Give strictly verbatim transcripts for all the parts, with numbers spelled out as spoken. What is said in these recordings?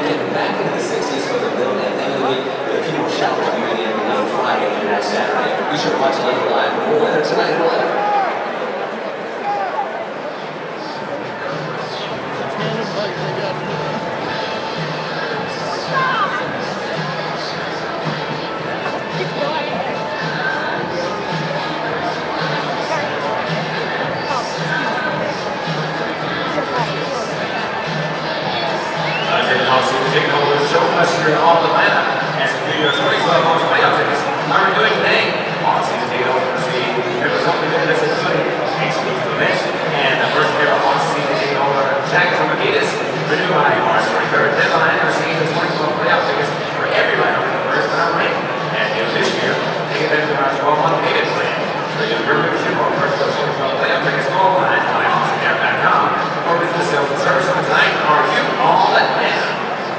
getting back into the sixties for the build at the end of the week with a few more showers moving in on Friday and now Saturday. Be sure to watch it live for more weather tonight at eleven. Taking over the show bus here in all Atlanta as the New York Stories Club on playoff tickets. How are we doing today? All season taking over the city. There's something that is including exclusive events. And the first pair of all season taking over jacket from Adidas. Renewed by March twenty-third. Deadline for seeing the twenty twelve playoff tickets for everybody for the first time ring. And new this year, take advantage of our twelve month payment plan. Renew your membership on first twenty twelve playoff tickets online on austin air dot com or visit the sales and service on tonight. Are you all Atlanta?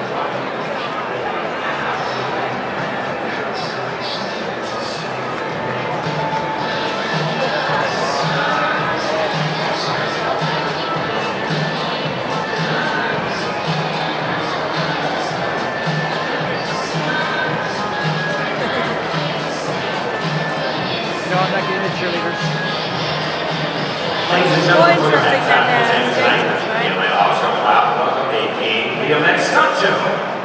No, I'm not getting the cheerleaders. Ladies and gentlemen, we're going to have time to attend tonight. You might also welcome a B M X stunt show.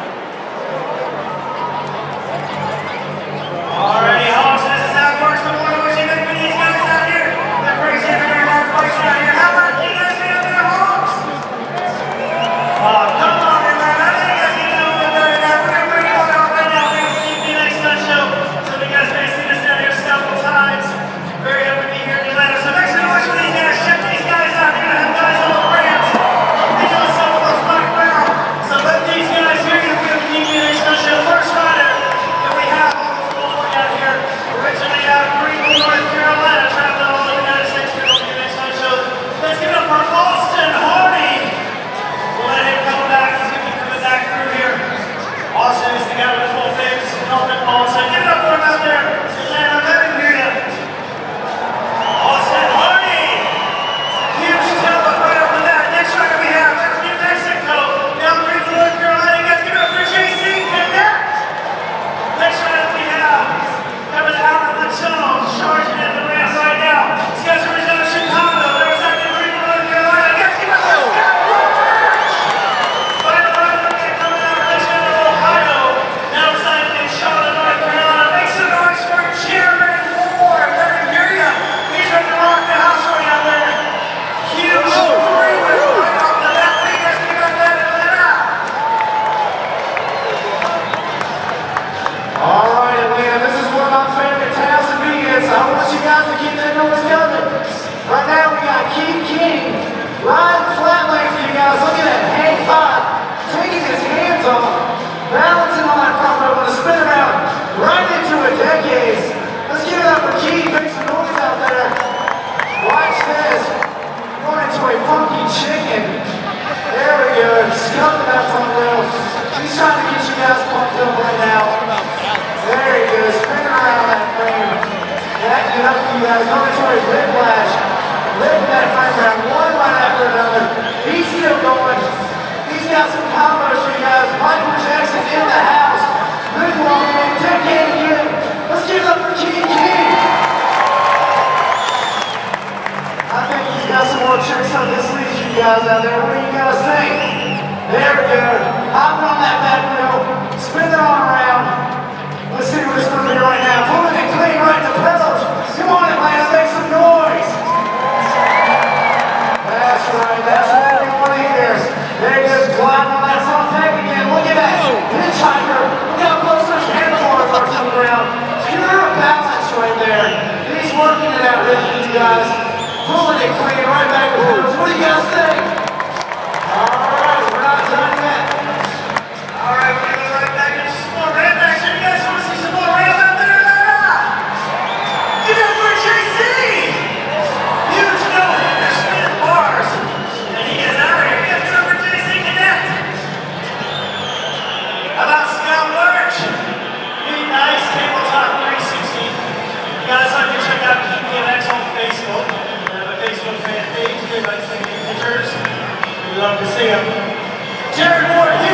Alrighty, Hawks, this is how it works. The morning was even for these guys out here. They're crazy everywhere, hard place out here. How about you guys be out there, Hawks? Oh, come on, Atlanta. I think you guys can do a little bit better than that. We're going to bring it on out right now. We're going to see B M X stunt show. So you guys may see this down here several times. Very happy to be here in Atlanta. So make some noise for these guys. Check these guys out. They're going to have guys on the ramps. They know some of us back around. So let these guys hear you. We're going to keep you in this show. First rider that we have on this floor out here, originally out of Greenville, North Carolina, traveling all the United States to the B M X stunt show. Let's give it up for Austin Hardy. We'll let him come back. He's going to be coming back through here. Austin is the guy with the full face helmet on. So give it up for him out there. Atlanta, let him hear you. Austin Hardy! Huge talent right up with that. Next rider we have from New Mexico, down Greenville, North Carolina. Guys, give it up for J C Connect! Next rider we have coming out of the tunnel, charging at the ramp right now. These guys are out of Chicago. They're exactly Greenville, North Carolina. Guys, give it up for Scott Lurch! Final rider we have coming out of Richmond, Ohio. Now residing in Charlotte, North Carolina. Make some noise for Cheerleaders. Let him hear you. He's ready to rock the house right out there. Huge three with right off the bat. What do you guys think about that, Atlanta? Alright, Atlanta, this is one of my favorite towns to be in, so I want you guys to keep that noise coming. Right now we got Keith King riding flat lane for you guys. Look at that hang five, taking his hands off, balancing on that front row, gonna spin around right into a decade. Let's give it up for Keith. Make some noise out there. Watch this. Going into a funky chicken. There we go. Scuffing that front row. He's trying to get you guys pumped up right now. There he goes. Spinning around that frame. Backing it up for you guys. Going into a whiplash. Lifting that frame around one right after another. He's still going. He's got some combos for you guys. Michael Jackson in the house. Good one, man. Take it again. Let's give it up for King King. I think he's got some more tricks on his sleeves for you guys out there. What do you guys think? There we go. Hopping on that back wheel. Spinning on around. Let's see what it's going to be right now. Pulling it clean right in the pedals. Come on, Atlanta. Make some noise. That's right. That's what we want to hear. There he goes. Gliding on that front deck again. Look at that. Hitchhiker. Look how close those handlebars are to the ground. Pure balance right there. He's working it out here for you guys. Pulling it clean right back to the What do you guys think? Alright, we're not done yet. Alright, we're going to go right back into some more ramp action. You guys want to see some more ramp out there? Give it up for J C! Huge no-hitter spin bars. And he gets out of here. You guys give it up for J C Connect. How about Scott Lurch? Really nice tabletop three sixty. You guys like to check out B M X on Facebook. We have a Facebook fan page. Everybody's taking pictures. We love to see them. Jared Moore,